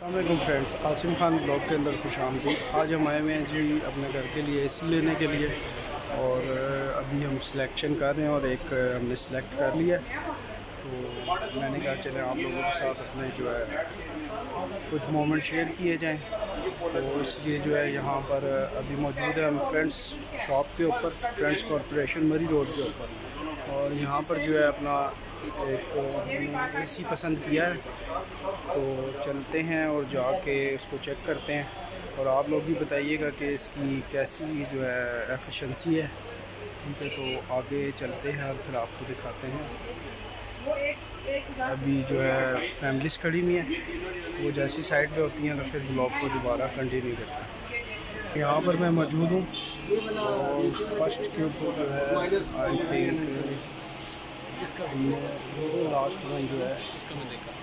अस्सलाम friends, Asim Khan blog के अंदर खुशामदीद। आज हम आए हुए हैं जी अपने घर के लिए एसी लेने के लिए और अभी हम सिलेक्शन कर रहे हैं और एक हमने सेलेक्ट कर लिया। तो मैंने कहा चले आप लोगों के साथ अपने जो है कुछ मोमेंट शेयर किए जाएं। तो इसलिए जो है यहाँ पर अभी मौजूद है हम फ्रेंड्स शॉप के ऊपर, फ्रेंड्स कॉरपोरेशन मरी रोड के ऊपर। और यहाँ पर जो है अपना एक एसी पसंद किया है, तो चलते हैं और जाके उसको चेक करते हैं और आप लोग भी बताइएगा कि इसकी कैसी जो है एफिशिएंसी है। ठीक है, तो आगे चलते हैं और फिर आपको दिखाते हैं। अभी जो है फैमिलीज खड़ी हुई है, वो जैसी साइड पे होती हैं तो फिर ब्लॉग को दोबारा कंटिन्यू करते हैं। यहाँ पर मैं मौजूद हूँ और फर्स्ट के ऊपर जो है आई थिंक इसका लास्ट वन जो है इसका मैं देखा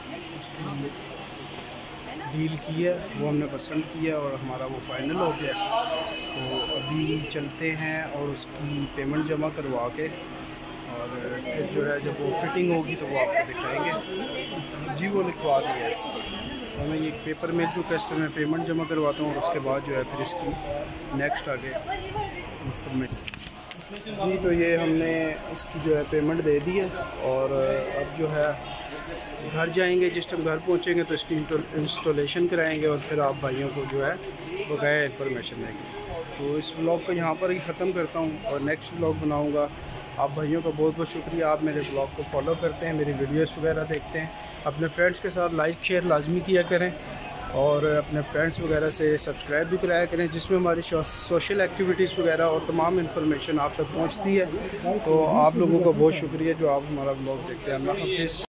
डील की है, वो हमने पसंद किया और हमारा वो फाइनल हो गया। तो अभी चलते हैं और उसकी पेमेंट जमा करवा के और फिर जो है जब वो फिटिंग होगी तो वो आपको दिखाएंगे। जी वो लिखवा दिया है, तो मैं ये पेपर में जो कस्टमर में पेमेंट जमा करवाता हूँ और उसके बाद जो है फिर इसकी नेक्स्ट आगे इंफॉर्मेशन। जी तो ये हमने इसकी जो है पेमेंट दे दी है और अब जो है घर जाएंगे। जिस टाइम घर पहुँचेंगे तो इसकी इंस्टॉलेशन कराएंगे और फिर आप भाइयों को जो है बकाया इंफॉर्मेशन देंगे। तो इस ब्लॉग को यहाँ पर ही ख़त्म करता हूँ और नेक्स्ट ब्लॉग बनाऊँगा। आप भाइयों का बहुत बहुत शुक्रिया, आप मेरे ब्लॉग को फॉलो करते हैं, मेरी वीडियोस वगैरह देखते हैं। अपने फ्रेंड्स के साथ लाइक शेयर लाजमी किया करें और अपने फ्रेंड्स वगैरह से सब्सक्राइब भी कराया करें, जिसमें हमारी सोशल एक्टिविटीज़ वगैरह और तमाम इन्फॉर्मेशन आप तक पहुंचती है। तो आप लोगों का बहुत शुक्रिया जो आप हमारा ब्लॉग देखते हैं। अल्लाह हाफिज़।